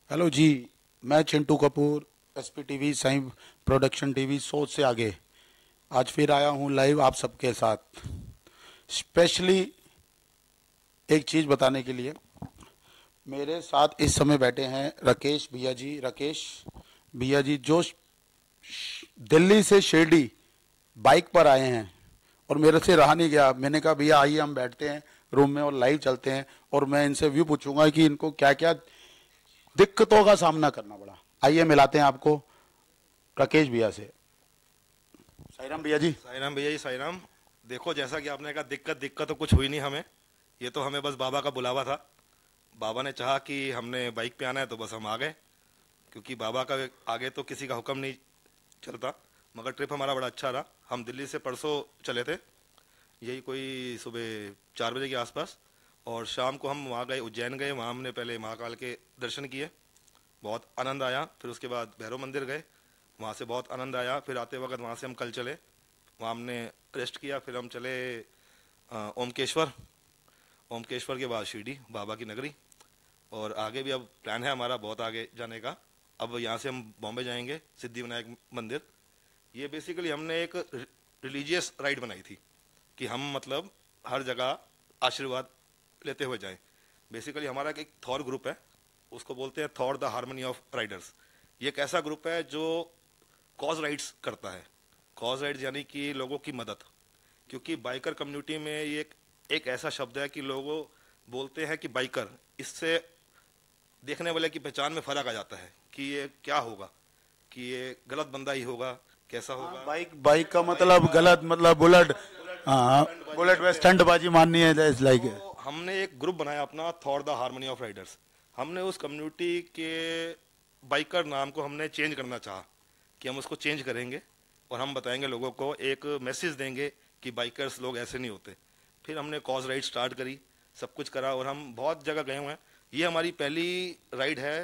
Hello जी, मैं Chintu Kapoor, SP TV Sai production TV सोच से आगे आज फिर आया हूँ लाइव आप सबके साथ, स्पेशली एक चीज़ बताने के लिए। मेरे साथ इस समय बैठे हैं राकेश भैया जी। राकेश भैया जी जो दिल्ली से शिरडी बाइक पर आए हैं और मेरे से रहा नहीं गया। मैंने कहा भैया आइए हम बैठते हैं रूम में और लाइव चलते हैं और मैं इनसे व्यू पूछूंगा कि इनको क्या क्या दिक्कतों का सामना करना पड़ा। आइए मिलाते हैं आपको राकेश भैया से। साईराम भैया जी। साईराम भैया जी, साईराम। देखो, जैसा कि आपने कहा, दिक्कत तो कुछ हुई नहीं हमें। ये तो हमें बस बाबा का बुलावा था। बाबा ने चाहा कि हमने बाइक पे आना है तो बस हम आ गए, क्योंकि बाबा का आगे तो किसी का हुक्म नहीं चलता। मगर ट्रिप हमारा बड़ा अच्छा रहा। हम दिल्ली से परसों चले थे, यही कोई सुबह 4 बजे के आसपास, और शाम को हम वहाँ गए, उज्जैन गए। वहाँ हमने पहले महाकाल के दर्शन किए, बहुत आनंद आया। फिर उसके बाद भैरव मंदिर गए, वहाँ से बहुत आनंद आया। फिर आते वक्त वहाँ से हम कल चले, वहाँ हमने रेस्ट किया। फिर हम चले ओमकेश्वर, ओमकेश्वर के बाद शिरडी बाबा की नगरी, और आगे भी अब प्लान है हमारा बहुत आगे जाने का। अब यहाँ से हम बॉम्बे जाएंगे सिद्धि विनायक मंदिर। ये बेसिकली हमने एक रिलीजियस राइड बनाई थी कि हम मतलब हर जगह आशीर्वाद लेते हुए जाएं। बेसिकली हमारा एक थॉर ग्रुप है, उसको बोलते हैं Thor the harmony of riders. ये एक ऐसा ग्रुप है जो कॉज राइड्स करता है। कॉज राइड्स यानी कि लोगों की मदद, क्योंकि बाइकर कम्युनिटी में ये एक ऐसा शब्द है कि लोगों बोलते हैं कि बाइकर, इससे देखने वाले की पहचान में फर्क आ जाता है कि ये क्या होगा, कि ये गलत बंदा ही होगा, कैसा होगा। बाइक का मतलब गलत, मतलब बुलेट। हाँ, बुलेट में स्टंटबाजी माननी है, लाइक। तो हमने एक ग्रुप बनाया अपना, Thor the harmony of riders. हमने उस कम्युनिटी के बाइकर नाम को हमने चेंज करना चाहा कि हम उसको चेंज करेंगे और हम बताएंगे लोगों को, एक मैसेज देंगे कि बाइकर्स लोग ऐसे नहीं होते। फिर हमने कॉज राइड स्टार्ट करी, सब कुछ करा, और हम बहुत जगह गए हुए हैं। ये हमारी पहली राइड है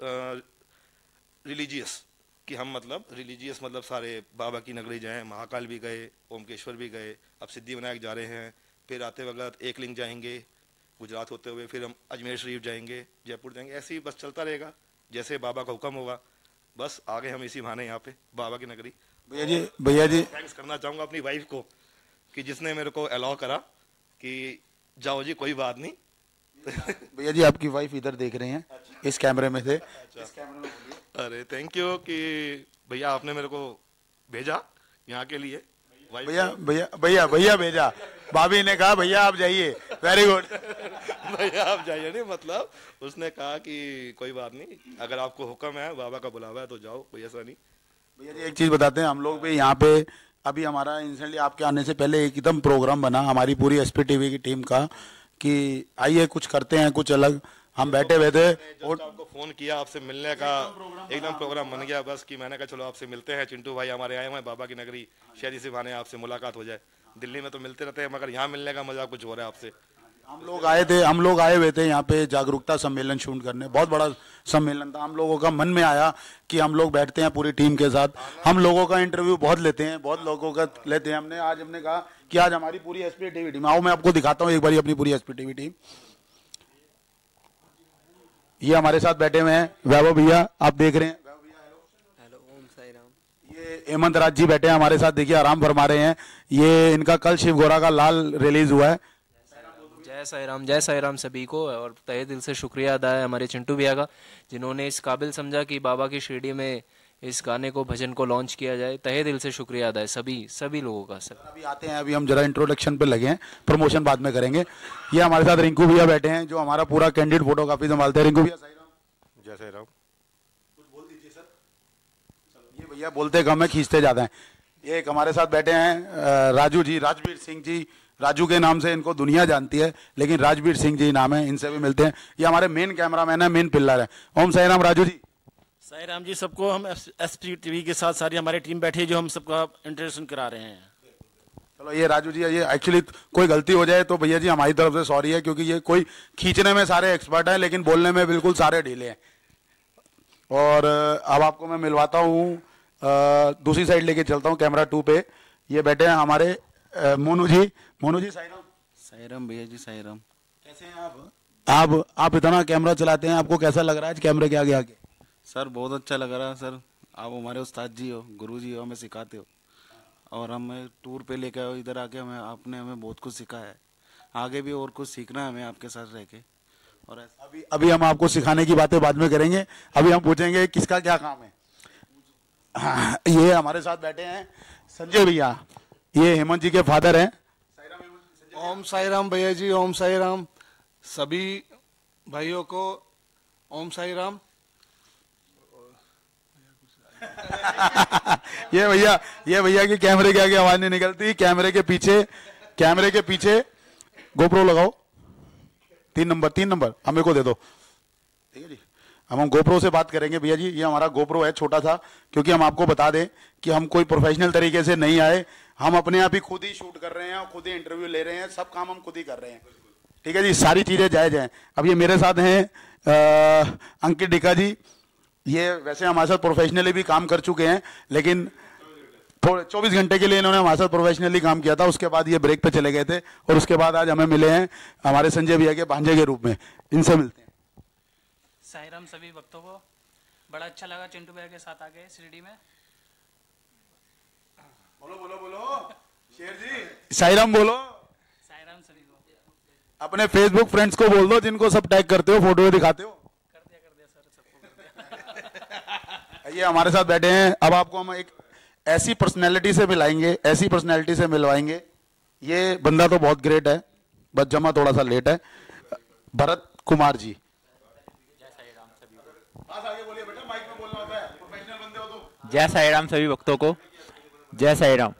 रिलीजियस, कि हम मतलब रिलीजियस मतलब सारे बाबा की नगरी जाएं। महाकाल भी गए, ओमकेश्वर भी गए, अब सिद्धि विनायक जा रहे हैं। फिर आते वक्त एक लिंक जाएंगे गुजरात होते हुए, फिर हम अजमेर शरीफ जाएंगे, जयपुर जाएंगे। ऐसे ही बस चलता रहेगा, जैसे बाबा का हुक्म होगा। बस आगे हम इसी बहाने यहाँ पे बाबा की नगरी। भैया जी थैंक्स करना चाहूँगा अपनी वाइफ को कि जिसने मेरे को अलाउ करा कि जाओ जी, कोई बात नहीं। भैया जी आपकी वाइफ इधर देख रहे हैं। अच्छा। इस कैमरे में से। अच्छा। इस कैमरे में। अरे थैंक यू कि भैया आपने मेरे को भेजा यहाँ के लिए। भैया भैया भैया भैया भेजा, भाभी ने कहा भैया आप जाइए। Very good. भैया आप जाइए, नहीं मतलब उसने कहा कि कोई बात नहीं, अगर आपको हुक्म है, बाबा का बुलावा है तो जाओ, कोई ऐसा नहीं। भैया जी एक चीज बताते हैं, हम लोग भी यहाँ पे अभी हमारा इंसिडेंटली आपके आने से पहले एकदम प्रोग्राम बना हमारी पूरी एसपी टीवी की टीम का कि आइए कुछ करते हैं, कुछ अलग। हम बैठे हुए थे और आपको फोन किया, आपसे मिलने का एकदम प्रोग्राम बन गया। बस कि मैंने कहा चलो आपसे मिलते हैं, चिंटू भाई हमारे आए हुए हैं बाबा की नगरी, शायद इसी बहाने आपसे मुलाकात हो जाए। दिल्ली में तो मिलते रहते हैं, मगर यहाँ मिलने का मजा कुछ हो रहा है आपसे। हम लोग आए हुए थे यहाँ पे जागरूकता सम्मेलन शूट करने। बहुत बड़ा सम्मेलन था। हम लोगों का मन में आया कि हम लोग बैठते हैं पूरी टीम के साथ, हम लोगों का इंटरव्यू बहुत लेते हैं, बहुत लोगों का लेते हैं। हमने कहा कि आज हमारी पूरी एसपी टीवी टीम, आओ मैं आपको दिखाता हूँ एक बार अपनी पूरी एसपी टीवी टीम। ये हमारे साथ बैठे हुए हैं वैभव भैया, आप देख रहे हैं। हेलो, ओम साई राम। ये हेमंत राज जी बैठे हैं हमारे साथ, देखिए आराम फरमा रहे हैं। ये इनका कल शिव गोरा का लाल रिलीज हुआ है। जय साई राम सभी को, और तहे दिल से शुक्रिया अदा है हमारे चिंटू भैया का, जिन्होंने इस काबिल समझा कि बाबा की शिरडी में इस गाने को, भजन को लॉन्च किया जाए। तहे दिल से शुक्रिया अदा है सभी लोगों का। सर अभी आते हैं, अभी हम जरा इंट्रोडक्शन पे लगे हैं, प्रमोशन बाद में करेंगे। ये हमारे साथ रिंकू भैया बैठे हैं जो हमारा पूरा कैंडिडेट फोटोग्राफी संभालते हैं। रिंकू भैया साई राम। जय साई राम। कुछ बोल दीजिए सर। ये भैया बोलते कम है, खींचते ज्यादा है। ये एक हमारे साथ बैठे हैं राजू जी, राजवीर सिंह जी। राजू के नाम से इनको दुनिया जानती है, लेकिन राजवीर सिंह जी नाम है, इनसे भी मिलते हैं। ये हमारे मेन कैमरामैन है, मेन पिल्लर है। ओम साई राम। राजू जी। साई राम जी, सबको हम एसपी टीवी के साथ सारी हमारी टीम बैठी है जो हम सबका इंट्रोडक्शन करा रहे हैं। चलो ये राजू जी, ये एक्चुअली कोई गलती हो जाए तो भैया जी हमारी तरफ से सॉरी है, क्योंकि ये कोई खींचने में सारे एक्सपर्ट हैं लेकिन बोलने में बिल्कुल सारे ढीले हैं। और अब आपको मैं मिलवाता हूँ, दूसरी साइड लेके चलता हूँ, कैमरा 2 पे। ये बैठे हैं हमारे मोनू जी। मोनू जी साई राम। साई राम भैया जी, साई राम। कैसे हैं आप? आप इतना कैमरा चलाते हैं, आपको कैसा लग रहा है आज कैमरे के आगे आके? सर बहुत अच्छा लग रहा है सर। आप हमारे उस्ताद जी हो, गुरु जी हो, हमें सिखाते हो और हमें टूर पे लेके आओ इधर आके। आपने हमें बहुत कुछ सिखाया है, आगे भी और कुछ सीखना है हमें आपके साथ रह के। और अभी हम आपको सिखाने की बातें बाद में करेंगे। अभी हम पूछेंगे किसका क्या काम है। हाँ, ये हमारे साथ बैठे हैं संजय भैया, ये हेमंत जी के फादर हैं। ओम साई राम भैया जी, ओम साई राम सभी भाइयों को, ओम साई राम। ये भैया की कैमरे के आगे आवाज नहीं निकलती। कैमरे के पीछे गोप्रो लगाओ। 3 नंबर हमें को दे दो, ठीक है जी। हम गोप्रो से बात करेंगे भैया जी। ये हमारा गोप्रो है छोटा सा, क्योंकि हम आपको बता दें कि हम कोई प्रोफेशनल तरीके से नहीं आए। हम अपने आप ही खुद ही शूट कर रहे हैं, खुद ही इंटरव्यू ले रहे हैं, सब काम हम खुद ही कर रहे हैं, ठीक है जी। सारी चीजें जायज हैं। अब ये मेरे साथ हैं अंकित डिका जी। ये वैसे हमारे साथ प्रोफेशनली भी काम कर चुके हैं, लेकिन 24 घंटे के लिए इन्होंने हमारे साथ प्रोफेशनली काम किया था। उसके बाद ये ब्रेक पे चले गए थे और उसके बाद आज हमें मिले हैं हमारे संजय भैया के भांजे के रूप में। इनसे मिलते हैं। साई राम सभी भक्तों को, बड़ा अच्छा लगा चिंटू भैया के साथ आके शिरडी में। बोलो शेर जी, साई राम बोलो। साई राम सभी को। अपने फेसबुक फ्रेंड्स को बोल दो जिनको सब टैग करते हो, फोटो दिखाते हो। कर दिया सर, सबको कर दिया। ये हमारे साथ बैठे हैं। अब आपको हम एक ऐसी पर्सनैलिटी से मिलवाएंगे। ये बंदा तो बहुत ग्रेट है, बस जमा थोड़ा सा लेट है। भरत कुमार जी। जय साई राम सभी भक्तों को, जय साई राम।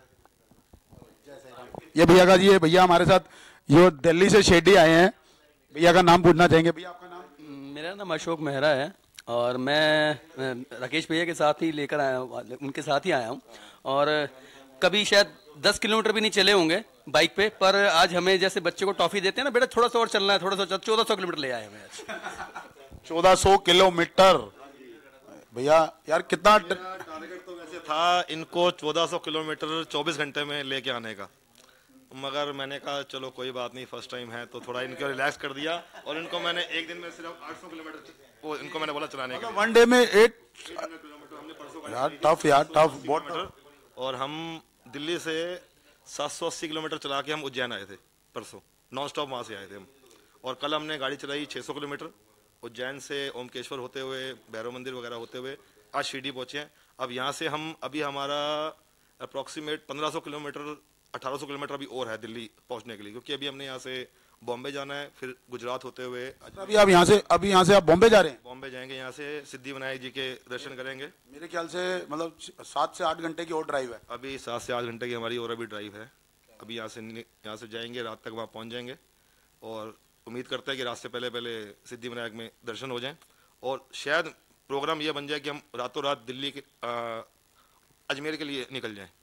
ये भैया का जी, ये भैया हमारे साथ ये दिल्ली से शिरडी आए हैं। भैया का नाम पूछना चाहेंगे। भैया आपका नाम? मेरा नाम अशोक मेहरा है और मैं राकेश भैया के साथ ही लेकर आया हूँ, उनके साथ ही आया हूँ। और कभी शायद 10 किलोमीटर भी नहीं चले होंगे बाइक पे, पर आज हमें जैसे बच्चे को टॉफी देते हैं ना, बेटा थोड़ा सा और चलना है, थोड़ा सा 1400 किलोमीटर ले आए हमें आज। 1400 किलोमीटर भैया, यार कितना टारगेट तो वैसे था इनको 1400 किलोमीटर 24 घंटे में लेके आने का, मगर मैंने कहा चलो कोई बात नहीं, फर्स्ट टाइम है तो थोड़ा इनको रिलैक्स कर दिया। और इनको मैंने एक दिन में सिर्फ 800 किलोमीटर इनको मैंने बोला चलाने का। वन डे में 8 किलोमीटर हमने परसों यार टफ बहुत। और हम दिल्ली से 780 किलोमीटर चला के हम उज्जैन आए थे परसों, नॉन स्टॉप वहाँ से आए थे हम। और कल हमने गाड़ी चलाई 600 किलोमीटर उज्जैन से ओमकेश्वर होते हुए, भैरव मंदिर वगैरह होते हुए आज शिरडी पहुँचे हैं। अब यहाँ से हम अभी हमारा अप्रॉक्सीमेट 1500 किलोमीटर 1800 किलोमीटर अभी और है दिल्ली पहुँचने के लिए, क्योंकि अभी हमने यहाँ से बॉम्बे जाना है, फिर गुजरात होते हुए। अभी आप यहाँ से आप बॉम्बे जा रहे हैं? बॉम्बे जाएंगे, यहाँ से सिद्धि विनायक जी के दर्शन करेंगे। मेरे ख्याल से मतलब 7 से 8 घंटे की और ड्राइव है। अभी 7 से 8 घंटे की हमारी और अभी ड्राइव है। अभी यहाँ से जाएंगे, रात तक वहाँ पहुँच जाएंगे और उम्मीद करते हैं कि रात से पहले सिद्धि विनायक में दर्शन हो जाएं। और शायद प्रोग्राम ये बन जाए कि हम रातों रात दिल्ली के अजमेर के लिए निकल जाएं।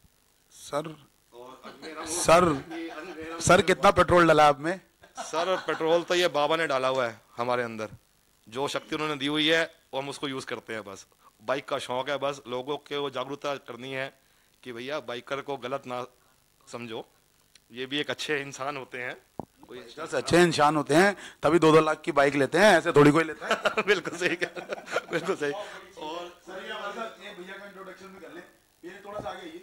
सर कितना पेट्रोल डाला आप में? सर पेट्रोल तो ये बाबा ने डाला हुआ है हमारे अंदर, जो शक्ति उन्होंने दी हुई है वो हम उसको यूज करते हैं। बस बाइक का शौक है, बस लोगों को जागरूकता करनी है कि भैया बाइकर को गलत ना समझो, ये भी एक अच्छे इंसान होते हैं। कोई अच्छे इंसान होते हैं तभी 2-2 लाख की बाइक लेते हैं, ऐसे थोड़ी कोई लेता है। बिल्कुल सही, बिल्कुल सही। और सर ये हमारे साथ ये भैया का इंट्रोडक्शन भी कर लें, ये थोड़ा सा आगे आइए।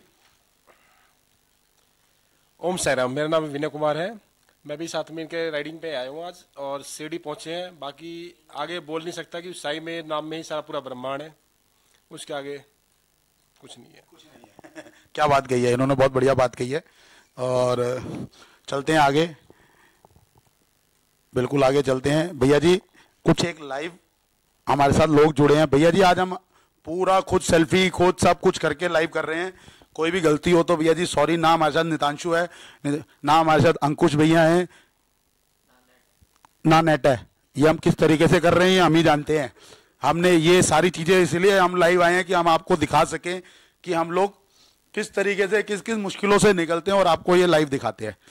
ओम साई राम, मेरा नाम विनय कुमार है। मैं भी साथ में इनके राइडिंग पे आया हूँ आज और शिरडी पहुंचे हैं। बाकी आगे बोल नहीं सकता कि साई में नाम में ही सारा पूरा ब्रह्मांड है, उसके आगे कुछ नहीं है। क्या बात कही है इन्होंने, बहुत बढ़िया बात कही है। और चलते हैं आगे, बिल्कुल आगे चलते हैं। भैया जी कुछ एक लाइव हमारे साथ लोग जुड़े हैं। भैया जी आज हम पूरा खुद सेल्फी खुद सब कुछ करके लाइव कर रहे हैं। कोई भी गलती हो तो भैया जी सॉरी। ना हमारे साथ नितांशु है, ना हमारे साथ अंकुश भैया हैं, ना नेट है। ये हम किस तरीके से कर रहे हैं हम ही जानते हैं। हमने ये सारी चीजें इसलिए हम लाइव आए हैं कि हम आपको दिखा सकें कि हम लोग किस तरीके से किस किस मुश्किलों से निकलते हैं और आपको ये लाइव दिखाते हैं।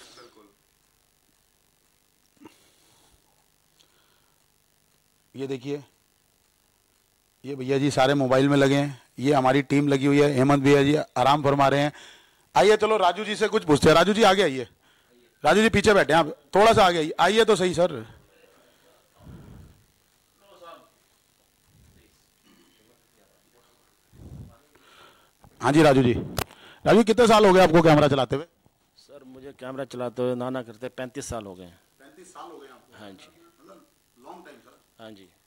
ये देखिए, ये भैया जी सारे मोबाइल में लगे हैं। ये हमारी टीम लगी हुई है। हेमंत भैया जी आराम फरमा रहे हैं। आइए चलो राजू जी से कुछ पूछते हैं। राजू जी आगे आइए। राजू जी पीछे बैठे हैं, आप थोड़ा सा आगे आइए। आइए तो सही सर। हाँ जी राजू जी, राजू कितने साल हो गए आपको कैमरा चलाते हुए? सर मुझे कैमरा चलाते हुए ना करते 35 साल हो गए हैं। 35 साल हो गए आपको? हाँ जी, मतलब लॉन्ग टाइम सर। हाँ जी।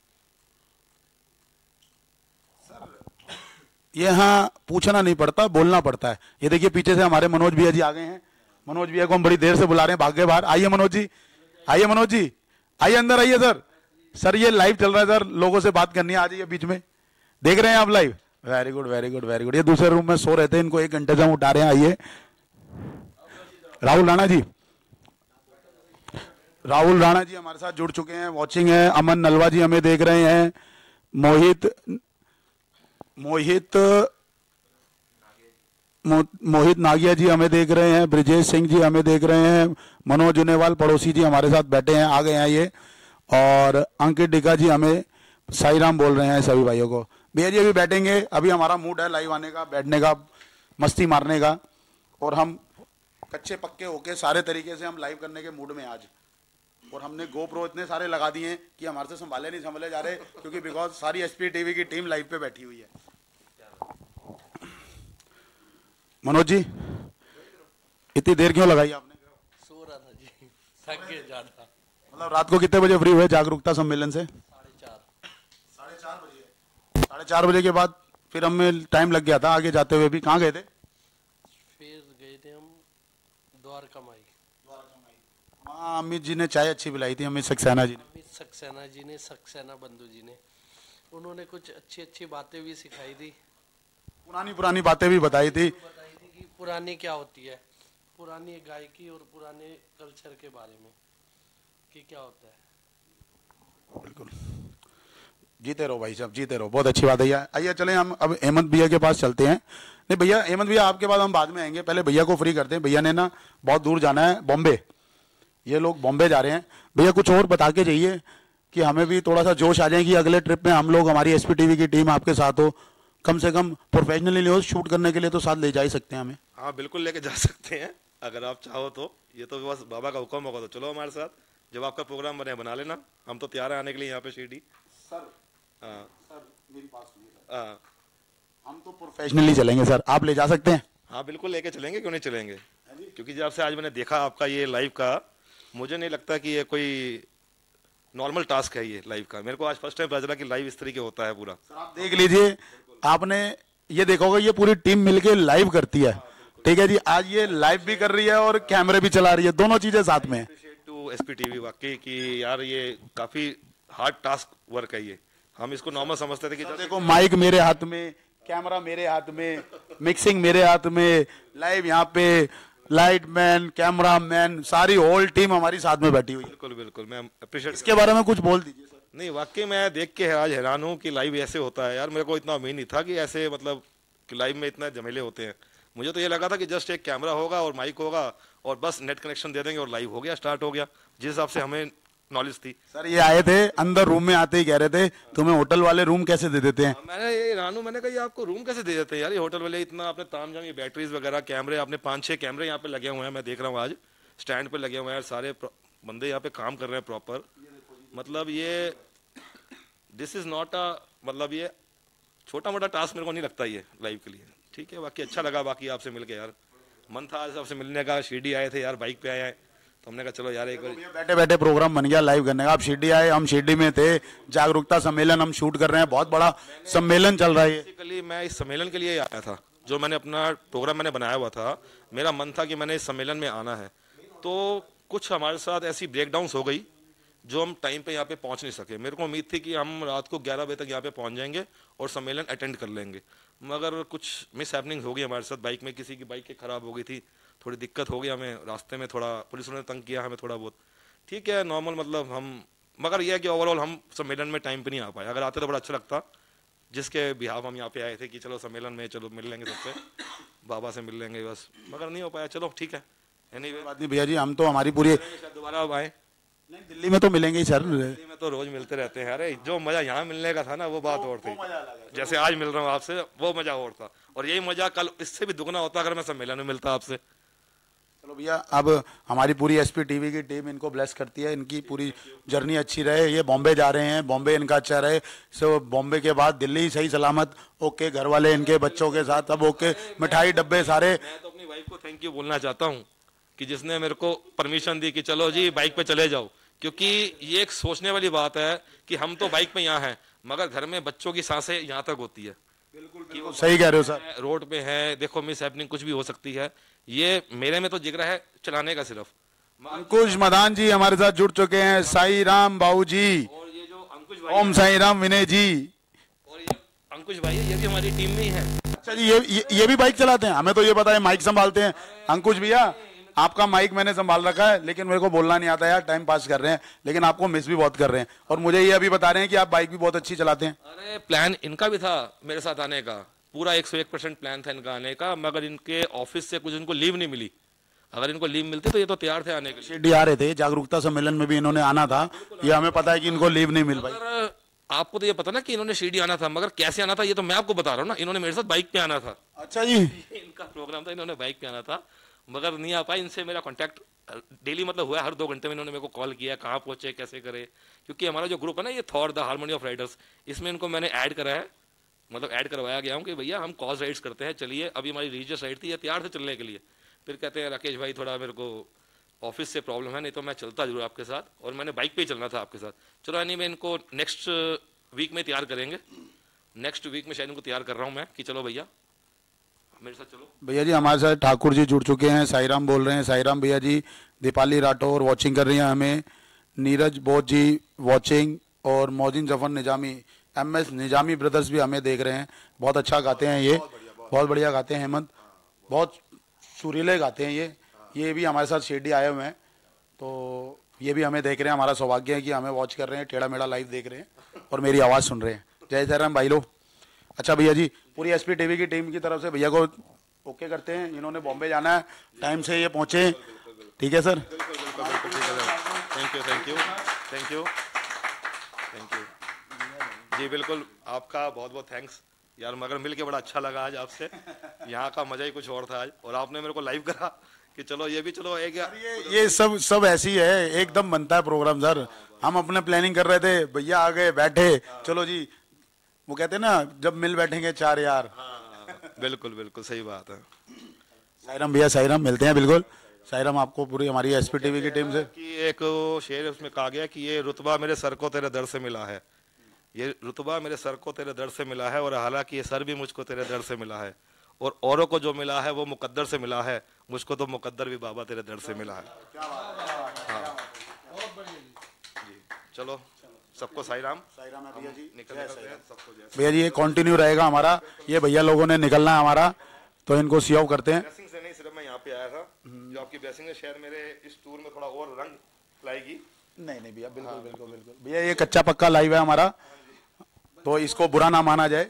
ये हाँ पूछना नहीं पड़ता, बोलना पड़ता है। ये देखिए पीछे से हमारे मनोज भैया जी आ गए हैं। मनोज भैया को हम बड़ी देर से बुला रहे हैं, भाग गए बाहर। आइए मनोज जी, आइए मनोज जी, आइए अंदर आइए सर। सर ये लाइव चल रहा है सर, लोगों से बात करनी है, आ जाइए बीच में। देख रहे हैं आप live? Very good very good very good. ये दूसरे रूम में सो रहे थे, इनको 1 घंटे से हम उठा रहे हैं। आइए राहुल राणा जी, राहुल राणा जी हमारे साथ जुड़ चुके हैं, वॉचिंग है। अमन नलवा जी हमें देख रहे हैं। मोहित मोहित नागिया जी हमें देख रहे हैं। ब्रिजेश सिंह जी हमें देख रहे हैं। मनोज जुनेवाल पड़ोसी जी हमारे साथ बैठे हैं, आ गए हैं ये। और अंकित डिका जी हमें साई राम बोल रहे हैं सभी भाइयों को। भैया जी अभी बैठेंगे, अभी हमारा मूड है लाइव आने का, बैठने का, मस्ती मारने का। और हम कच्चे पक्के होके सारे तरीके से हम लाइव करने के मूड में आज। और हमने गोप्रो इतने सारे लगा दिए हैं कि हमारे से संभाले नहीं संभाले जा रहे, क्योंकि बिकॉज सारी एसपी टीवी की टीम लाइव पे बैठी हुई है। मनोज जी इतनी देर क्यों लगाई आपने? सो रहा था जी, थक गए ज्यादा। मतलब रात को कितने बजे फ्री हुए जागरूकता सम्मेलन से? 4:30 बजे। 4:30 के बाद फिर हमें टाइम लग गया था आगे जाते हुए भी। कहाँ गए थे? फिर गए थे हम द्वारका माई। वहाँ अमित जी ने चाय अच्छी पिलाई थी, अमित सक्सेना जी ने। अमित सक्सेना जी ने, सक्सेना बंधु जी ने, उन्होंने कुछ अच्छी अच्छी बातें भी सिखाई थी, पुरानी बातें भी बताई थी कि पुरानी क्या होती है, पुरानी गायकी और पुराने कल्चर के बारे में कि क्या होता है। बिल्कुल, जीते रहो भाई साहब, जीते रहो, बहुत अच्छी बात है। आइए चलें हम अब हेमंत भैया के पास चलते हैं। नहीं भैया, हेमंत भैया आपके बाद हम बाद में आएंगे, पहले भैया को फ्री करते हैं। भैया ने ना बहुत दूर जाना है, बॉम्बे, ये लोग बॉम्बे जा रहे हैं। भैया कुछ और बता के जाइए कि हमें भी थोड़ा सा जोश आ जाए कि अगले ट्रिप में हम लोग, हमारी एसपी टीवी की टीम आपके साथ हो, कम से कम प्रोफेशनली हो, शूट करने के लिए तो साथ ले जा ही सकते हैं हमें। हाँ बिल्कुल लेके जा सकते हैं अगर आप चाहो तो। ये तो बस बाबा का हुक्म होगा तो चलो हमारे साथ, जब आपका प्रोग्राम बने बना लेना, हम तो तैयार है आने के लिए यहाँ पे शिरडी। सर हाँ सर मेरी बात सुनिए। हाँ, हम तो प्रोफेशनली चलेंगे सर, आप ले जा सकते हैं? हाँ बिल्कुल लेके चलेंगे, क्यों नहीं चलेंगे। क्योंकि जब से आज मैंने देखा आपका ये लाइव का, मुझे नहीं लगता कि ये कोई नॉर्मल टास्क है ये लाइव का। मेरे को आज फर्स्ट टाइम पता चला कि लाइव इस तरीके होता है पूरा। सर आप देख लीजिए, आपने ये देखा होगा ये पूरी टीम मिलके लाइव करती है, ठीक है जी। आज ये लाइव भी कर रही है और कैमरे भी चला रही है, दोनों चीजें साथ में है। टू एसपी टीवी वाकई कि यार ये काफी हार्ड टास्क वर्क है ये। हम इसको नॉर्मल समझते थे कि देखो माइक मेरे हाथ में, कैमरा मेरे हाथ में, मिक्सिंग मेरे हाथ में, लाइव यहाँ पे लाइट मैन, कैमरा मैन, सारी होल टीम हमारी साथ में बैठी हुई है। बिल्कुल बिल्कुल, मैं अप्रिशिएट। इसके बारे में कुछ बोल दीजिए सर। नहीं वाकई मैं देख के आज हैरान हूँ कि लाइव ऐसे होता है यार। मेरे को इतना उम्मीद नहीं था कि ऐसे, मतलब कि लाइव में इतना झमेले होते हैं। मुझे तो ये लगा था कि जस्ट एक कैमरा होगा और माइक होगा और बस नेट कनेक्शन दे देंगे और लाइव हो गया, स्टार्ट हो गया, जिस हिसाब से हमें नॉलेज थी। सर ये आए थे अंदर, रूम में आते ही कह रहे थे तुम्हें होटल वाले रूम कैसे दे देते हैं। मैंने ये रानू, मैंने कहा ये आपको रूम कैसे दे देते हैं यार, ये होटल वाले इतना आपने ताम झाम, ये बैटरीज वगैरह, कैमरे, आपने 5-6 कैमरे यहाँ पे लगे हुए हैं, मैं देख रहा हूँ आज स्टैंड पे लगे हुए हैं, सारे बंदे यहाँ पे काम कर रहे हैं प्रॉपर। मतलब ये दिस इज नॉट अ, मतलब ये छोटा मोटा टास्क मेरे को नहीं लगता ये लाइव के लिए। ठीक है, बाकी अच्छा लगा, बाकी आपसे मिलके यार मन था आज आपसे मिलने का। शिरडी आए थे यार, बाइक पे आए हैं तो हमने कहा चलो यार एक बार बैठे बैठे प्रोग्राम बन गया लाइव करने का। आप शिरडी आए, हम शिरडी में थे, जागरूकता सम्मेलन हम शूट कर रहे हैं, बहुत बड़ा सम्मेलन चल रहा है। बेसिकली मैं इस सम्मेलन के लिए आया था, जो मैंने अपना प्रोग्राम मैंने बनाया हुआ था, मेरा मन था कि मैंने इस सम्मेलन में आना है। तो कुछ हमारे साथ ऐसी ब्रेकडाउन्स हो गई जो हम टाइम पे यहाँ पे पहुँच नहीं सके। मेरे को उम्मीद थी कि हम रात को 11 बजे तक यहाँ पे पहुँच जाएंगे और सम्मेलन अटेंड कर लेंगे, मगर कुछ मिस हैपनिंग हो गई हमारे साथ। बाइक में किसी की बाइक के खराब हो गई थी, थोड़ी दिक्कत हो गई हमें रास्ते में, थोड़ा पुलिस ने तंग किया हमें थोड़ा बहुत। ठीक है, नॉर्मल, मतलब हम, मगर यह है कि ओवरऑल हम सम्मेलन में टाइम पे नहीं आ पाए। अगर आते तो बड़ा अच्छा लगता, जिसके बिहाफ हम यहाँ पे आए थे कि चलो सम्मेलन में चलो मिल लेंगे सबसे, बाबा से मिल लेंगे बस, मगर नहीं हो पाया। चलो ठीक है, एनीवे बात नहीं भैया जी, हम तो हमारी पूरी दोबारा अब आए। नहीं दिल्ली में तो मिलेंगे ही सर, दिल्ली में तो रोज मिलते रहते हैं। अरे जो मजा यहाँ मिलने का था ना, वो बात और थी। जैसे आज मिल रहा हूँ आपसे, वो मजा और था, और यही मजा कल इससे भी दुगना होता अगर मैं सम्मेलन में मिलता आपसे। चलो भैया, अब हमारी पूरी एसपी टीवी की टीम इनको ब्लेस करती है, इनकी पूरी जर्नी अच्छी रहे। ये बॉम्बे जा रहे हैं, बॉम्बे इनका अच्छा रहे। सो बॉम्बे के बाद दिल्ली सही सलामत, ओके, घर वाले इनके बच्चों के साथ अब ओके, मिठाई डब्बे सारे। मैं तो अपनी वाइफ को थैंक यू बोलना चाहता हूँ कि जिसने मेरे को परमिशन दी कि चलो जी बाइक पे चले जाओ, क्योंकि ये एक सोचने वाली बात है कि हम तो बाइक पे यहाँ हैं मगर घर में बच्चों की सांसें यहाँ तक होती है। बिल्कुल सही कह रहे हो सर। रोड पे है, देखो मिस हैपनिंग कुछ भी हो सकती है। ये मेरे में तो जिगरा है चलाने का सिर्फ। अंकुश मदान जी हमारे साथ जुड़ चुके हैं, साई राम बाबू जी, और ये जो अंकुश ओम साई राम विनय जी, और ये अंकुश भाई है, ये भी हमारी टीम में ही है। अच्छा जी, ये भी बाइक चलाते हैं? हमें तो ये पता है माइक संभालते हैं। अंकुश भैया, आपका माइक मैंने संभाल रखा है, लेकिन मेरे को बोलना नहीं आता यार, टाइम पास कर रहे हैं, लेकिन आपको मिस भी बहुत कर रहे हैं। और मुझे ये अभी बता रहे हैं कि आप बाइक भी बहुत अच्छी चलाते हैं। अरे प्लान इनका भी था मेरे साथ आने का, पूरा 101% प्लान था इनका आने का, मगर इनके ऑफिस से कुछ इनको लीव नहीं मिली। अगर इनको लीव मिलती तो ये तो तैयार थे आने के लिए। शिरडी आ रहे थे, जागरूकता सम्मेलन में भी इन्होंने आना था, ये हमें पता है कि इनको लीव नहीं मिल पाई। आपको तो ये पता ना कि इन्होंने शिरडी आना था, मगर कैसे आना था ये तो मैं आपको बता रहा हूँ ना। इन्होंने मेरे साथ बाइक पे आना था। अच्छा जी, इनका प्रोग्राम था, इन्होंने बाइक पे आना था मगर नहीं आ पाई। इनसे मेरा कांटेक्ट डेली मतलब हुआ, हर 2 घंटे में इन्होंने मेरे को कॉल किया, कहाँ पहुंचे, कैसे करे। क्योंकि हमारा जो ग्रुप है ना, ये Thor the harmony of riders, इसमें इनको मैंने ऐड करा है, मतलब ऐड करवाया गया हूँ कि भैया हम कॉज राइड्स करते हैं, चलिए। अभी हमारी रिलीजियस राइड थी, ये तैयार थे चलने के लिए। फिर कहते हैं राकेश भाई थोड़ा मेरे को ऑफिस से प्रॉब्लम है, नहीं तो मैं चलता जरूर आपके साथ, और मैंने बाइक पे ही चलना था आपके साथ। चलो यानी मैं इनको नेक्स्ट वीक में तैयार करेंगे, नेक्स्ट वीक में शायद इनको तैयार कर रहा हूँ मैं कि चलो भैया मेरे साथ चलो। भैया जी हमारे साथ ठाकुर जी जुड़ चुके हैं, साईराम बोल रहे हैं, साईराम भैया जी, दीपाली राठौर वॉचिंग कर रही हैं हमें, नीरज बोध जी वॉचिंग, और मोजिन जफर निजामी, MS निजामी ब्रदर्स भी हमें देख रहे हैं। बहुत अच्छा गाते हैं ये, बहुत बढ़िया गाते हैं हेमंत, बहुत सुरीले गाते हैं ये भी हमारे साथ शिरडी आए हुए हैं, तो ये भी हमें देख रहे हैं। हमारा सौभाग्य है कि हमें वॉच कर रहे हैं, टेढ़ा मेढ़ा लाइव देख रहे हैं और मेरी आवाज़ सुन रहे हैं। जय जय राम भाई लोग। अच्छा भैया जी, पूरी SP टीवी की टीम की तरफ से भैया को ओके करते हैं, इन्होंने बॉम्बे जाना है, टाइम से ये पहुंचे, ठीक है sir? Thank you thank you thank you thank you जी, बिल्कुल आपका बहुत बहुत थैंक्स यार, मगर मिलके बड़ा अच्छा लगा आज आपसे। यहाँ का मजा ही कुछ और था आज, और आपने मेरे को लाइव करा कि चलो ये भी चलो एक ये सब ऐसी है, एकदम बनता है प्रोग्राम सर। हम अपने प्लानिंग कर रहे थे, भैया आ गए, बैठे, चलो जी, वो कहते हैं ना जब मिल बैठेंगे 4 यार। बिल्कुल बिल्कुल सही बात है। साईराम भैया, साईराम, मिलते हैं बिल्कुल। साईराम आपको पूरी हमारी SP टीवी की टीम से कि एक शेर उसमें कहा गया कि ये रुतबा मेरे सर को तेरे दर से मिला है, ये रुतबा मेरे सर को तेरे दर से मिला है, और हालांकि ये सर भी मुझको तेरे दर से मिला है, और औरों को जो मिला है वो मुकद्दर से मिला है, मुझको तो मुकद्दर भी बाबा तेरे दर से मिला है। हाँ जी, चलो सबको साई राम। भैया जी, सबको भैया जी ये कंटिन्यू रहेगा हमारा, ये भैया लोगों ने निकलना है हमारा, तो इनको सी ऑफ करते हैं। ब्लेसिंग से नहीं, सिर्फ मैं यहाँ पे आया था, जो आपकी ब्लेसिंग है शायद मेरे इस टूर में थोड़ा और रंग लाएगी। नहीं भैया, बिल्कुल बिल्कुल बिल्कुल भैया, ये कच्चा पक्का लाइव है हमारा, तो इसको बुरा ना माना जाए।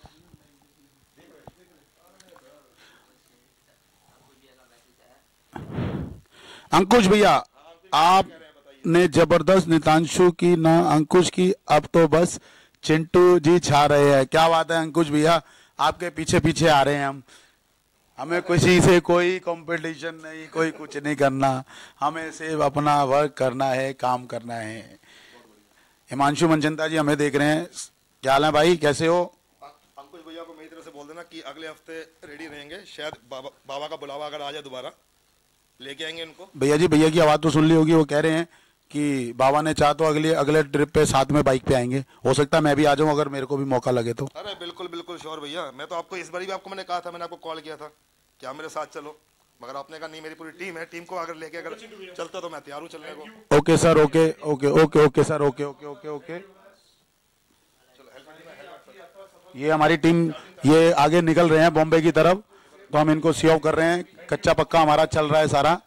अंकुश भैया, आपने जबरदस्त नितांशु की ना अंकुश की, अब तो बस चिंटू जी छा रहे हैं। क्या बात है अंकुश भैया, आपके पीछे पीछे आ रहे हैं हम। हमें किसी से कोई कंपटीशन नहीं, कोई कुछ नहीं करना, हमें सिर्फ अपना वर्क करना है, काम करना है। हिमांशु मंचंता जी हमें देख रहे हैं, क्या हाल है भाई, कैसे हो? अंकुश भैया को मेरी तरफ से बोल देना कि अगले हफ्ते रेडी रहेंगे, शायद बाबा का बुलावा अगर आ जाए दोबारा लेके आएंगे इनको। भैया जी, भैया की आवाज़ तो सुन ली होगी, वो कह रहे हैं कि बाबा ने चाहा तो अगले ट्रिप पे साथ में बाइक पे आएंगे। हो सकता है मैं भी आ जाऊं अगर मेरे को भी मौका लगे तो। अरे बिल्कुल बिल्कुल श्योर भैया, मैं तो आपको इस बार भी आपको मैंने कहा था, मैंने आपको कॉल किया था कि आप मेरे साथ चलो, मगर आपने कहा नहीं, मेरी पूरी टीम है, टीम को अगर लेके अगर चलता तो मैं तैयार हूँ चलने को। Okay sir, okay okay okay okay sir, okay okay okay okay. ये हमारी टीम ये आगे निकल रहे हैं बॉम्बे की तरफ, तो हम इनको सी ऑफ कर रहे हैं। कच्चा पक्का हमारा चल रहा है सारा,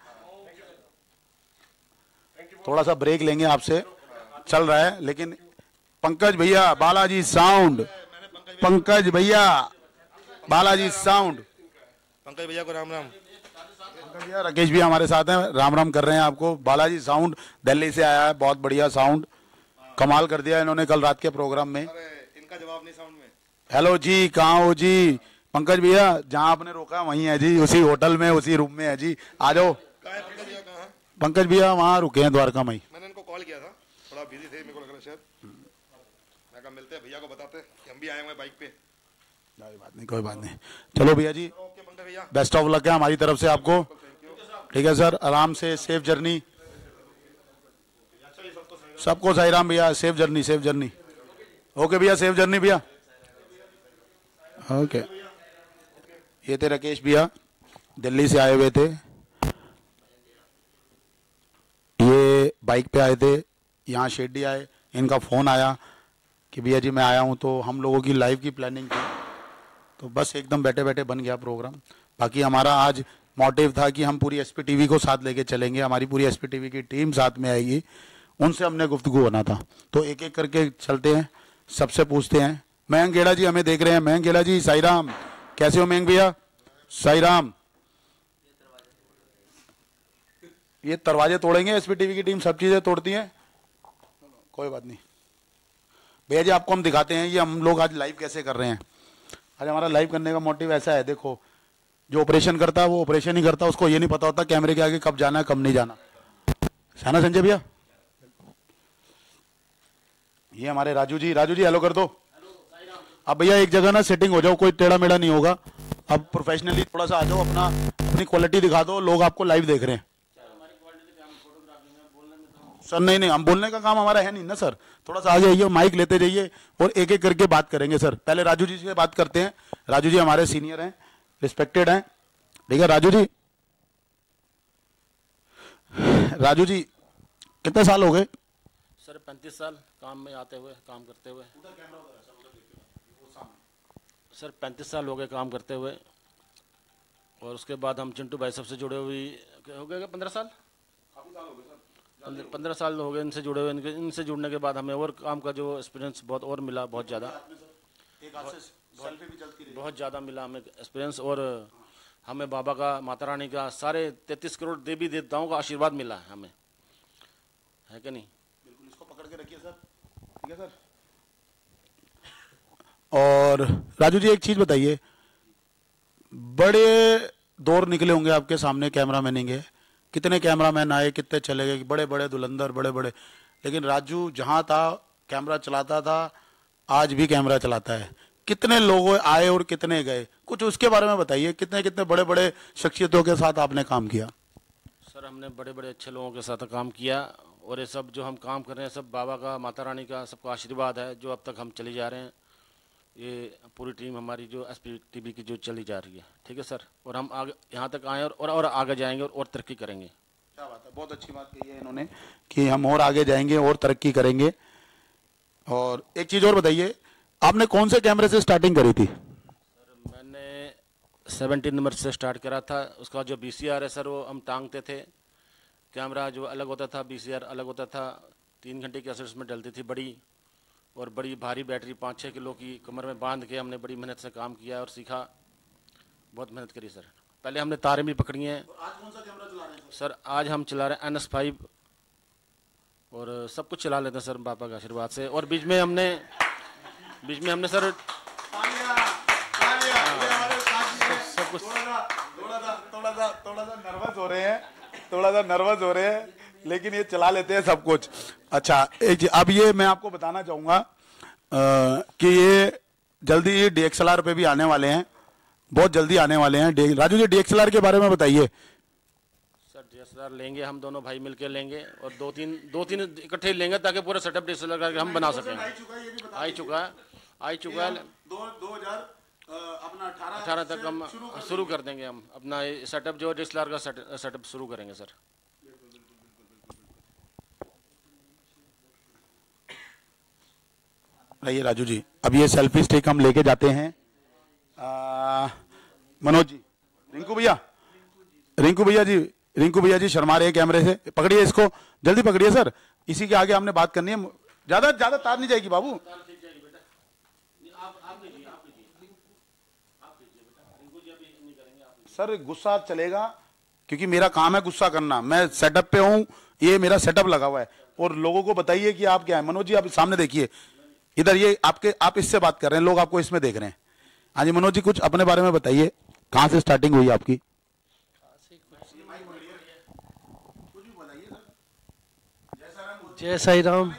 थोड़ा सा ब्रेक लेंगे आपसे, चल रहा है। लेकिन पंकज भैया, बालाजी साउंड, पंकज भैया, बालाजी साउंड, पंकज भैया को राम राम। पंकज भैया, राकेश भी हमारे साथ हैं, राम राम कर रहे हैं आपको। बालाजी साउंड दिल्ली से आया है, बहुत बढ़िया साउंड, कमाल कर दिया इन्होंने कल रात के प्रोग्राम में। इनका जवाब नहीं साउंड में। हेलो जी, कहाँ हो जी? पंकज भैया, जहाँ आपने रोका वहीं है जी, उसी होटल में, उसी रूम में है जी, आ जाओ। पंकज भैया वहाँ रुके हैं द्वारका में ही। मैंने इनको कॉल किया था, थोड़ा बिजी थे, मेरे को लग रहा है शायद। मैं कहा मिलते हैं भैया को, बताते हैं कि हम भी आए हुए हैं बाइक पे। कोई बात नहीं, कोई बात नहीं। चलो भैया जी, बेस्ट ऑफ लक है हमारी तरफ से आपको। ठीक है सर, आराम से, सेफ जर्नी। सबको साई राम भैया, safe journey, safe journey. Okay भैया, सेफ जर्नी भैया। ओके। ये थे राकेश भैया, दिल्ली से आए हुए थे। ये बाइक पे आए थे, यहाँ शिरडी आए, इनका फ़ोन आया कि भैया जी मैं आया हूँ, तो हम लोगों की लाइव की प्लानिंग थी, तो बस एकदम बैठे बैठे बन गया प्रोग्राम। बाकी हमारा आज मोटिव था कि हम पूरी एसपी टीवी को साथ लेके चलेंगे, हमारी पूरी एसपी टीवी की टीम साथ में आएगी, उनसे हमने गुफ्तगू होना था। तो एक एक करके चलते हैं, सबसे पूछते हैं। मयंक गेड़ा जी हमें देख रहे हैं। मयंक गेड़ा जी, साई राम, कैसे हो मयंक भैया? साई राम। ये दरवाजे तोड़ेंगे, एसपी टीवी की टीम सब चीजें तोड़ती है, कोई बात नहीं। भैया जी आपको हम दिखाते हैं ये हम लोग आज लाइव कैसे कर रहे हैं। आज हमारा लाइव करने का मोटिव ऐसा है, देखो जो ऑपरेशन करता है वो ऑपरेशन ही करता है, उसको ये नहीं पता होता कैमरे के आगे कब जाना है कब नहीं जाना। है ना संजय भैया? ये हमारे राजू जी, राजू जी हेलो कर दो। अब भैया एक जगह ना सेटिंग हो जाओ, कोई टेढ़ा मेढ़ा नहीं होगा। अब प्रोफेशनली थोड़ा सा आ जाओ, अपनी क्वालिटी दिखा दो, लोग आपको लाइव देख रहे हैं। सर नहीं नहीं, हम बोलने का काम हमारा है नहीं ना सर, थोड़ा सा आगे आइए, माइक लेते जाइए और एक एक करके बात करेंगे। सर पहले राजू जी से बात करते हैं। राजू जी हमारे सीनियर हैं, रिस्पेक्टेड हैं। ठीक है राजू जी, राजू जी कितने साल हो गए? सर 35 साल काम में आते हुए, काम करते हुए। सर 35 साल हो गए काम करते हुए, और उसके बाद हम चिंटू भाई सबसे जुड़े हुए हो गए 15 साल, 15 साल हो गए इनसे जुड़े हुए। इनसे जुड़ने के बाद हमें और काम का जो एक्सपीरियंस बहुत और मिला, बहुत ज़्यादा मिला हमें एक्सपीरियंस। और हमें बाबा का, माता रानी का, सारे 33 करोड़ देवी देवताओं का आशीर्वाद मिला है हमें, है कि नहीं? बिल्कुल, इसको पकड़ के रखिए सर। ठीक है सर। और राजू जी एक चीज बताइए, बड़े दौर निकले होंगे आपके सामने कैमरा मैनिंग है, कितने कैमरामैन आए, कितने चले गए, बड़े बड़े धुलंधर, बड़े बड़े, लेकिन राजू जहां था कैमरा चलाता था, आज भी कैमरा चलाता है। कितने लोग आए और कितने गए, कुछ उसके बारे में बताइए। कितने कितने बड़े बड़े शख्सियतों के साथ आपने काम किया? सर हमने बड़े बड़े अच्छे लोगों के साथ काम किया, और ये सब जो हम काम कर रहे हैं सब बाबा का, माता रानी का सबका आशीर्वाद है, जो अब तक हम चले जा रहे हैं। ये पूरी टीम हमारी जो एसपी टीवी की जो चली जा रही है। ठीक है सर, और हम आगे यहाँ तक आए और आगे जाएंगे और तरक्की करेंगे। क्या बात है, बहुत अच्छी बात कही है इन्होंने कि हम और आगे जाएंगे और तरक्की करेंगे। और एक चीज और बताइए, आपने कौन से कैमरे से स्टार्टिंग करी थी? सर मैंने 17 नंबर से स्टार्ट करा था। उसका जो VCR है सर वो हम टांगते थे, कैमरा जो अलग होता था, VCR अलग होता था। 3 घंटे की असर उसमें डलती थी बड़ी, और बड़ी भारी बैटरी 5-6 किलो की कमर में बांध के हमने बड़ी मेहनत से काम किया और सीखा, बहुत मेहनत करी सर। पहले हमने तारें भी पकड़ी हैं। आज कौन सा कैमरा चला रहे हैं सर? आज हम चला रहे हैं NS5, और सब कुछ चला लेते हैं सर बाबा के आशीर्वाद से। और बीच में हमने सर सब कुछ थोड़ा सा नर्वस हो रहे हैं, लेकिन ये चला लेते हैं सब कुछ। अच्छा एक अब ये मैं आपको बताना चाहूंगा कि ये जल्दी DXLR पे भी आने वाले हैं, बहुत जल्दी आने वाले हैं। राजू जी DXLR के बारे में बताइए। सर DSLR लेंगे, हम दोनों भाई मिलकर लेंगे, और दो तीन इकट्ठे लेंगे ताकि पूरा सेटअप DSLR करके हम बना सकें। आ चुका है 2018 तक हम शुरू कर देंगे। हम अपना सेटअप जो DSLR का सेटअप शुरू करेंगे सर। रहिए राजू जी, अब ये सेल्फी स्टिक हम लेके जाते हैं। मनोज जी, रिंकू भैया जी शर्मा रहे कैमरे से, पकड़िए इसको, जल्दी पकड़िए सर, इसी के आगे हमने बात करनी है। ज्यादा तार नहीं जाएगी बाबू। सर गुस्सा चलेगा, क्योंकि मेरा काम है गुस्सा करना, मैं सेटअप पे हूँ, ये मेरा सेटअप लगा हुआ है। और लोगों को बताइए कि आप क्या है। मनोज जी आप सामने देखिए, इधर ये आप इससे बात कर रहे हैं, लोग आपको इसमें देख रहे हैं। हाँ जी मनोज जी कुछ अपने बारे में बताइए, कहाँ से स्टार्टिंग हुई आपकी? कुछ भी बताइए। जय साई राम।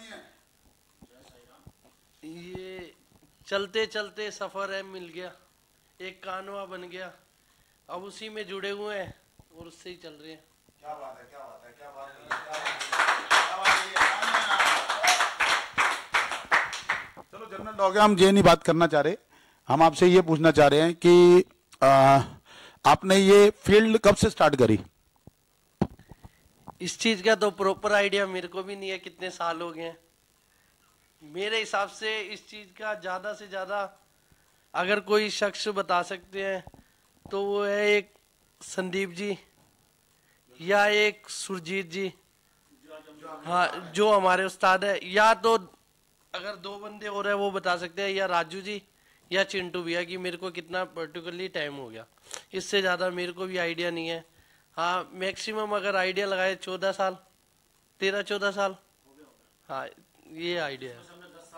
ये चलते चलते सफर है मिल गया, एक कानवा बन गया, अब उसी में जुड़े हुए हैं और उससे ही चल रहे हैं। क्या बात है, क्या बात है, क्या बात है। चलो जनरल डॉग है, हम ये नहीं बात करना चाह रहे, हम आपसे ये पूछना चाह रहे हैं कि आपने ये फील्ड कब से स्टार्ट करी? इस चीज का तो प्रॉपर आइडिया मेरे को भी नहीं है, कितने साल हो गए हैं। मेरे हिसाब से इस चीज का ज्यादा से ज्यादा अगर कोई शख्स बता सकते हैं तो वो है एक संदीप जी या एक सुरजीत जी, हाँ जो हमारे उस्ताद है, या तो अगर दो बंदे हो रहे हैं वो बता सकते हैं, या राजू जी या चिंटू भैया की मेरे को कितना पर्टिकुलरली टाइम हो गया, इससे ज्यादा मेरे को भी आइडिया नहीं है। हाँ मैक्सिमम अगर आइडिया लगाए 14 साल, 13-14 साल, हाँ ये आइडिया है।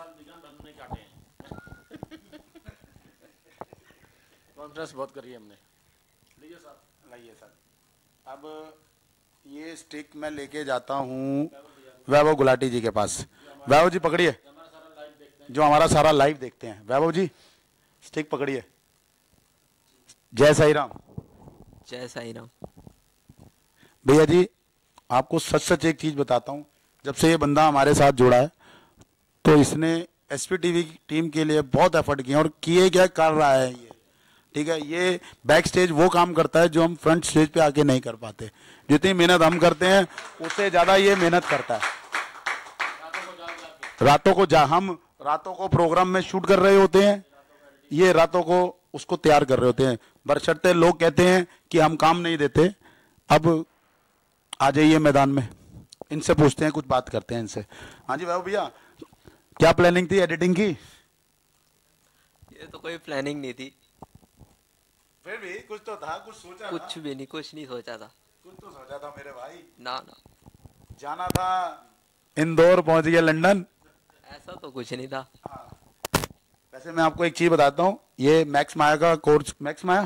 कॉन्फ्रेंस बहुत करी है हमने। लाइए सर, अब ये स्टिक मैं लेके जाता हूँ वैभव गुलाटी जी के पास। वैभव जी पकड़िए, जो हमारा सारा लाइव देखते हैं। वैभव जी स्टिक पकड़िए। जय साई राम। जय साई राम। भैया जी आपको सच सच एक चीज बताता हूँ, जब से ये बंदा हमारे साथ जुड़ा है तो इसने एसपीटीवी की टीम के लिए बहुत एफर्ट किए और किए क्या कर रहा है ये, ठीक है। ये बैक स्टेज वो काम करता है जो हम फ्रंट स्टेज पे आके नहीं कर पाते। जितनी मेहनत हम करते हैं उससे ज्यादा ये मेहनत करता है। हम रातों को प्रोग्राम में शूट कर रहे होते हैं, ये रातों को उसको तैयार कर रहे होते हैं। बशर्ते लोग कहते हैं कि हम काम नहीं देते। अब आ जाइए मैदान में, इनसे पूछते हैं, कुछ बात करते हैं इनसे। हाँ जी वैभव भैया, क्या प्लानिंग थी एडिटिंग की? ये तो कोई प्लानिंग नहीं थी, फिर भी कुछ तो था, कुछ सोचा? कुछ भी नहीं, कुछ नहीं सोचा था। कुछ तो सोचा था मेरे भाई। ना ना, जाना था इंदौर, पहुंच गया लंदन। ऐसा तो कुछ नहीं था। वैसे मैं आपको एक चीज बताता हूँ, ये मैक्स माया का कोर्स, मैक्स माया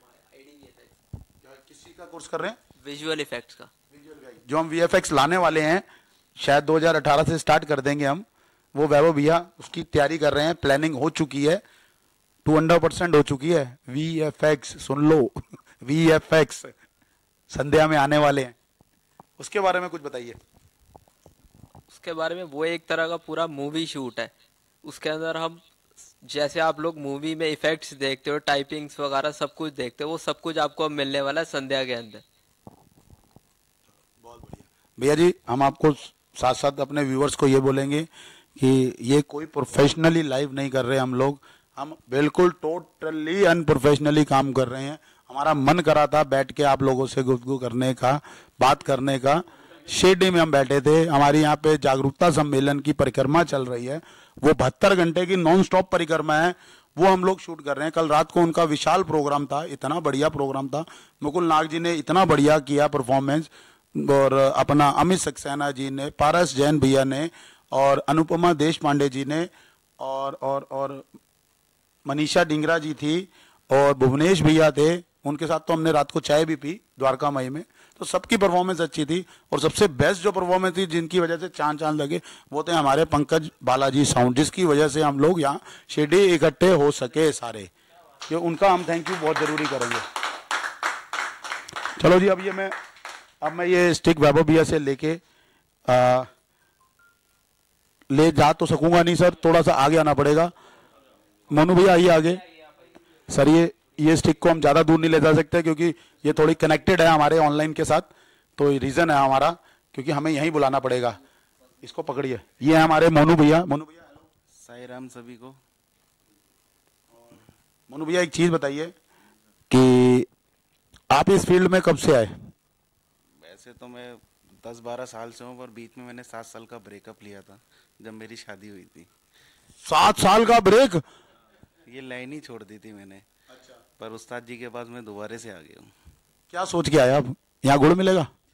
किसी का कोर्स कर रहे हैं? विजुअल इफेक्ट्स का। जो हम वीएफएक्स लाने वाले हैं, शायद 2018 से स्टार्ट कर देंगे हम, वो वैभव भैया उसकी तैयारी कर रहे हैं। प्लानिंग हो चुकी है, 200% हो चुकी है। वीएफएक्स सुन लो वीएफएक्स संध्या में आने वाले हैं, उसके बारे में कुछ बताइए। उसके बारे में वो एक तरह का पूरा मूवी शूट है, उसके अंदर हम जैसे आप लोग मूवी में इफेक्ट्स देखते हो, टाइपिंग्स वगैरह सब कुछ देखते हो, वो सब कुछ आपको अब मिलने वाला है संध्या के अंदर। बहुत बढ़िया भैया जी, हम आपको साथ साथ अपने व्यूअर्स को ये बोलेंगे कि ये कोई प्रोफेशनली लाइव नहीं कर रहे हम लोग, हम बिल्कुल टोटली अनप्रोफेशनली काम कर रहे हैं। हमारा मन करा था बैठ के आप लोगों से गुफ्तगू करने का, बात करने का। शिरडी में हम बैठे थे, हमारी यहाँ पे जागरूकता सम्मेलन की परिक्रमा चल रही है, वो 72 घंटे की नॉन स्टॉप परिक्रमा है, वो हम लोग शूट कर रहे हैं। कल रात को उनका विशाल प्रोग्राम था, इतना बढ़िया प्रोग्राम था। मुकुल नाग जी ने इतना बढ़िया किया परफॉर्मेंस, और अपना अमित सक्सेना जी ने, पारस जैन भैया ने, और अनुपमा देश पांडे जी ने, और मनीषा डिंगरा जी थी, और भुवनेश भैया थे। उनके साथ तो हमने रात को चाय भी पी द्वारका माई में। तो सबकी परफॉर्मेंस अच्छी थी, और सबसे बेस्ट जो परफॉर्मेंस थी, जिनकी वजह से चांद चांद लगे, वो थे हमारे पंकज बालाजी साउंड, जिसकी वजह से हम लोग यहाँ शिरडी इकट्ठे हो सके सारे। ये उनका हम थैंक यू बहुत जरूरी करेंगे। चलो जी, अब मैं ये स्टिक वैभव भैया से लेके ले जा तो सकूंगा नहीं सर, थोड़ा सा आगे आना पड़ेगा। मोनू भैया आइए आगे। सर ये स्टिक को हम ज्यादा दूर नहीं ले जा सकते, क्योंकि ये थोड़ी कनेक्टेड है हमारे ऑनलाइन के साथ, तो रीजन है हमारा, क्योंकि हमें यहीं बुलाना पड़ेगा। इसको पकड़िए, ये है हमारे मोनू भैया। मोनू भैया साई राम सभी को। मोनू भैया एक चीज बताइए कि आप इस फील्ड में कब से आए? वैसे तो मैं 10-12 साल से हूँ, पर बीच में मैंने 7 साल का ब्रेकअप लिया था जब मेरी शादी हुई थी। 7 साल का ब्रेक? ये लाइन ही छोड़ दी थी मैंने। अच्छा। पर उस्ताद जी के पास मैं दोबारा से आ गया हूँ। क्या सोच के आया? अब यहाँ गुड़ मिलेगा?